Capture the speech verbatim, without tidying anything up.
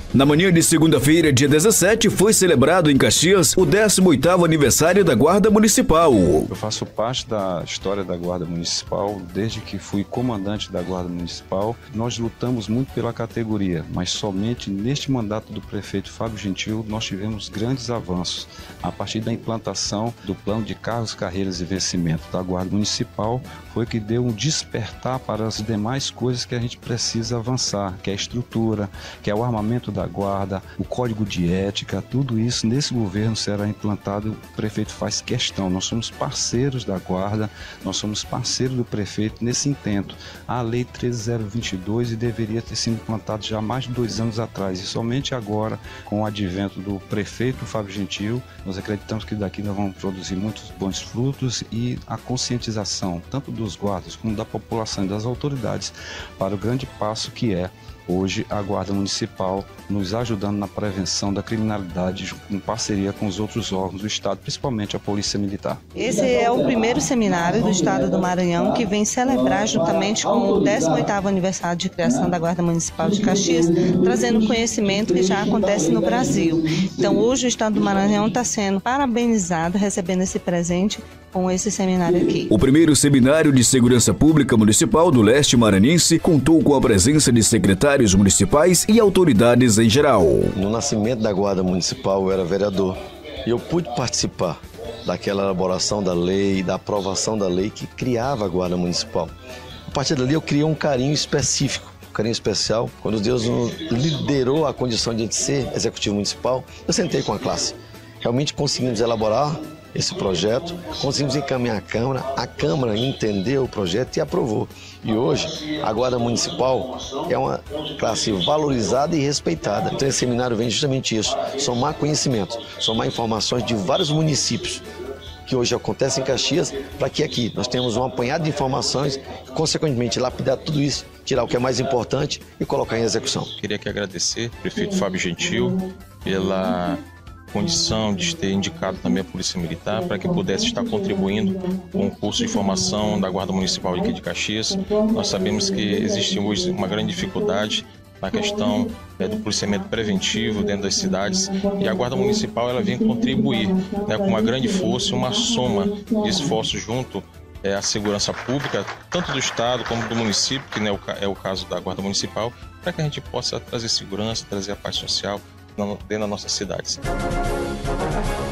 Na manhã de segunda-feira, dia dezessete, foi celebrado em Caxias o décimo oitavo aniversário da Guarda Municipal. Eu faço parte da história da Guarda Municipal desde que fui comandante da Guarda Municipal. Nós lutamos muito pela categoria, mas somente neste mandato do prefeito Fábio Gentil nós tivemos grandes avanços. A partir da implantação do plano de cargos, carreiras e vencimento da Guarda Municipal foi que deu um despertar para as demais coisas que a gente precisa avançar, que é a estrutura, que é o armamento da da Guarda, o código de ética, tudo isso nesse governo será implantado. O prefeito faz questão, nós somos parceiros da Guarda, nós somos parceiros do prefeito nesse intento. A lei treze mil e vinte e dois e deveria ter sido implantada já há mais de dois anos atrás, e somente agora, com o advento do prefeito Fábio Gentil, nós acreditamos que daqui nós vamos produzir muitos bons frutos, e a conscientização tanto dos guardas como da população e das autoridades para o grande passo que é hoje a Guarda Municipal nos ajudando na prevenção da criminalidade em parceria com os outros órgãos do Estado, principalmente a Polícia Militar. Esse é o primeiro seminário do Estado do Maranhão que vem celebrar juntamente com o décimo oitavo aniversário de criação da Guarda Municipal de Caxias, trazendo conhecimento que já acontece no Brasil. Então hoje o Estado do Maranhão está sendo parabenizado, recebendo esse presente com esse seminário aqui. O primeiro seminário de segurança pública municipal do leste maranhense contou com a presença de secretários municipais e autoridades em geral. No nascimento da Guarda Municipal eu era vereador e eu pude participar daquela elaboração da lei, da aprovação da lei que criava a Guarda Municipal. A partir dali eu criei um carinho específico, um carinho especial. Quando Deus nos liderou a condição de ser executivo municipal, eu sentei com a classe. Realmente conseguimos elaborar esse projeto, conseguimos encaminhar à Câmara, a Câmara entendeu o projeto e aprovou. E hoje, a Guarda Municipal é uma classe valorizada e respeitada. Então esse seminário vem justamente isso, somar conhecimento, somar informações de vários municípios que hoje acontecem em Caxias, para que aqui nós tenhamos um apanhado de informações e, consequentemente, lapidar tudo isso, tirar o que é mais importante e colocar em execução. Queria aqui agradecer ao prefeito Fábio Gentil pela condição de ter indicado também a Polícia Militar para que pudesse estar contribuindo com o curso de formação da Guarda Municipal aqui de Caxias. Nós sabemos que existe hoje uma grande dificuldade na questão é, do policiamento preventivo dentro das cidades, e a Guarda Municipal ela vem contribuir, né, com uma grande força, uma soma de esforços junto é, à segurança pública, tanto do Estado como do município, que né, é o caso da Guarda Municipal, para que a gente possa trazer segurança, trazer a paz social dentro das nossas cidades.